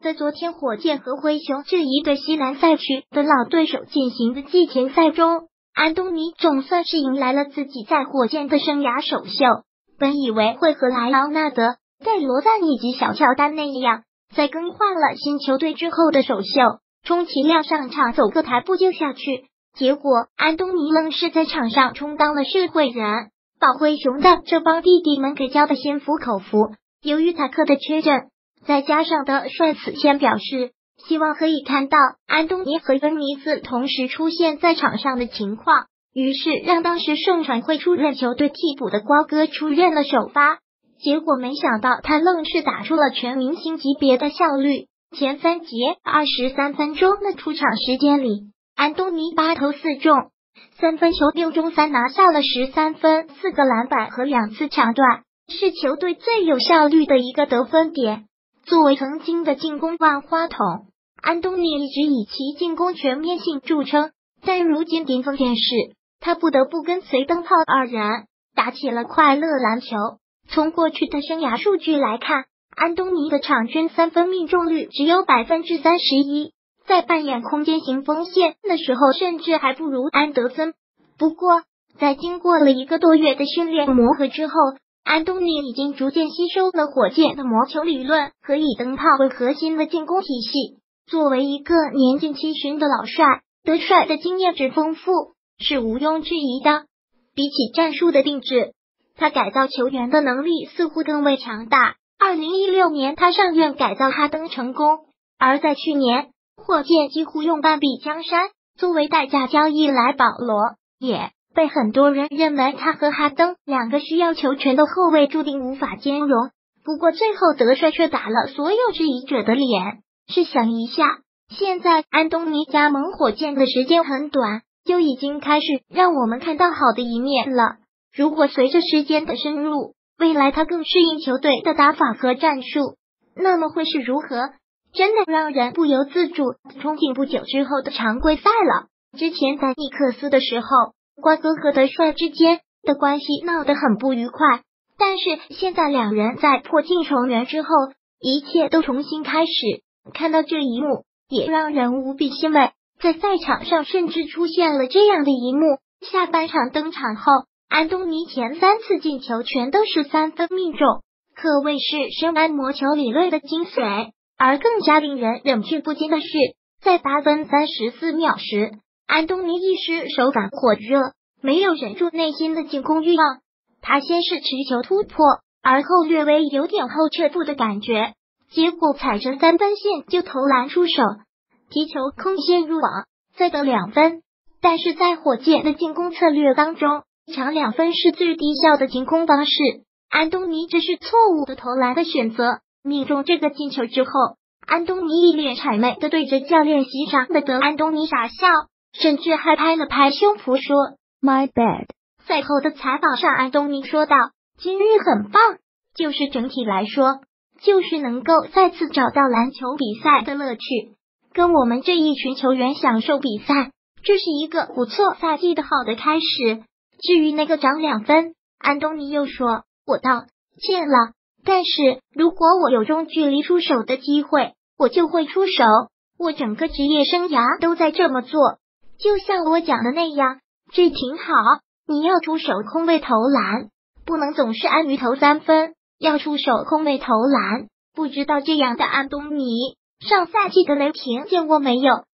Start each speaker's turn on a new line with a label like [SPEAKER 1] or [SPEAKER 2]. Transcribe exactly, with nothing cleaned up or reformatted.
[SPEAKER 1] 在昨天火箭和灰熊这一对西南赛区的老对手进行的季前赛中，安东尼总算是迎来了自己在火箭的生涯首秀。本以为会和莱昂纳德、盖罗赞以及小乔丹那样，在更换了新球队之后的首秀，充其量上场走个台步就下去。结果安东尼愣是在场上充当了社会人，把灰熊的这帮弟弟们给教的心服口服。由于塔克的缺阵，再加上德帅此前表示希望可以看到安东尼和恩尼斯同时出现在场上的情况，于是让当时盛传会出任球队替补的瓜哥出任了首发。结果没想到他愣是打出了全明星级别的效率，前三节二十三分钟的出场时间里，安东尼八投四中，三分球六中三，拿下了十三分、四个篮板和两次抢断，是球队最有效率的一个得分点。作为曾经的进攻万花筒，安东尼一直以其进攻全面性著称，但如今顶峰电视，他不得不跟随灯泡二人打起了快乐篮球。从过去的生涯数据来看，安东尼的场均三分命中率只有 百分之三十一， 在扮演空间型锋线的时候甚至还不如安德森。不过在经过了一个多月的训练磨合之后，安东尼已经逐渐吸收了火箭的魔球理论和以灯泡为核心的进攻体系。作为一个年近七旬的老帅，德帅的经验值丰富是毋庸置疑的。比起战术的定制，他改造球员的能力似乎更为强大。二零一六年他上任改造哈登成功，而在去年火箭几乎用半壁江山作为代价交易来保罗，也被很多人认为他和哈登两个需要球权的后卫注定无法兼容。不过最后德帅却打了所有质疑者的脸。试想一下，现在安东尼加盟火箭的时间很短，就已经开始让我们看到好的一面了。如果随着时间的深入，未来他更适应球队的打法和战术，那么会是如何？真的让人不由自主憧憬不久之后的常规赛了。之前在尼克斯的时候，瓜哥和德帅之间的关系闹得很不愉快，但是现在两人在破镜重圆之后，一切都重新开始。看到这一幕，也让人无比欣慰。在赛场上甚至出现了这样的一幕，下半场登场后，安东尼前三次进球全都是三分命中，可谓是深谙魔球理论的精髓。而更加令人忍俊不禁的是，在八分三十四秒时，安东尼一时手感火热，没有忍住内心的进攻欲望，他先是持球突破，而后略微有点后撤步的感觉，结果踩着三分线就投篮出手，踢球空线入网，再得两分。但是在火箭的进攻策略当中，抢两分是最低效的进攻方式，安东尼这是错误的投篮的选择。命中这个进球之后，安东尼一脸谄媚的对着教练席上的德安东尼傻笑，甚至还拍了拍胸脯说 My bad。 赛后的采访上，安东尼说道，今日很棒，就是整体来说，就是能够再次找到篮球比赛的乐趣，跟我们这一群球员享受比赛，这是一个不错赛季的好的开始。至于那个涨两分，安东尼又说，我道歉了，但是如果我有中距离出手的机会，我就会出手，我整个职业生涯都在这么做。就像我讲的那样，这挺好，你要出手空位投篮，不能总是安于投三分，要出手空位投篮。不知道这样的安东尼上赛季的雷霆见过没有？